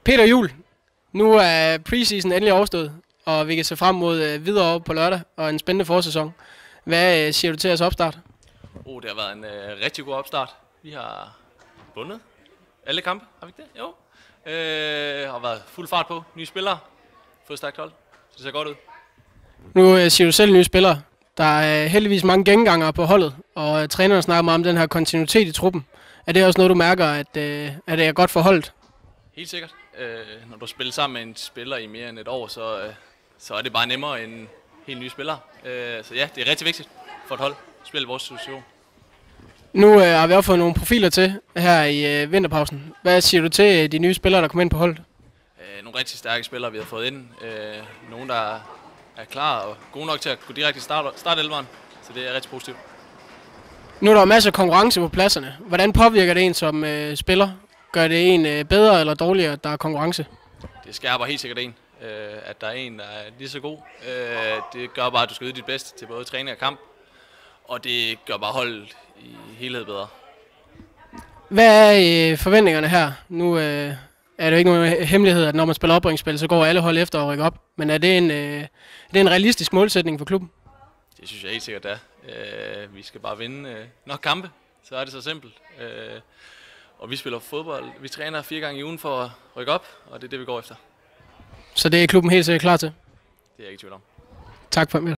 Peter Juhl, nu er preseason endelig overstået, og vi kan se frem mod videre på lørdag og en spændende forsæson. Hvad siger du til jeres opstart? Det har været en rigtig god opstart. Vi har vundet alle kampe, har vi ikke det? Jo. Har været fuld fart på. Nye spillere. Fået stærkt hold. Så det ser godt ud. Nu siger du selv nye spillere. Der er heldigvis mange gengangere på holdet, og trænerne snakker meget om den her kontinuitet i truppen. Er det også noget, du mærker, at det er godt for holdet? Helt sikkert. Når du spiller sammen med en spiller i mere end et år, så er det bare nemmere end helt nye spillere. Så ja, det er rigtig vigtigt for et hold at spille vores situation. Nu har vi også fået nogle profiler til her i vinterpausen. Hvad siger du til de nye spillere, der kommer ind på holdet? Nogle rigtig stærke spillere, vi har fået ind. Nogle, der er klar og gode nok til at gå direkte i startelveren. Så det er rigtig positivt. Nu er der masser af konkurrence på pladserne. Hvordan påvirker det en som spiller? Gør det en bedre eller dårligere, at der er konkurrence? Det skærper helt sikkert en, at der er en, der er lige så god. Det gør bare, at du skal yde dit bedste til både træning og kamp. Og det gør bare holdet i helhed bedre. Hvad er forventningerne her? Nu er det jo ikke nogen hemmelighed, at når man spiller oprykningsspil, så går alle hold efter at rykke op. Men er det en realistisk målsætning for klubben? Det synes jeg helt sikkert er. Vi skal bare vinde nok kampe, så er det så simpelt. Og vi spiller fodbold. Vi træner 4 gange i ugen for at rykke op, og det er det, vi går efter. Så det er klubben helt sikkert klar til? Det er jeg ikke i tvivl om. Tak for det.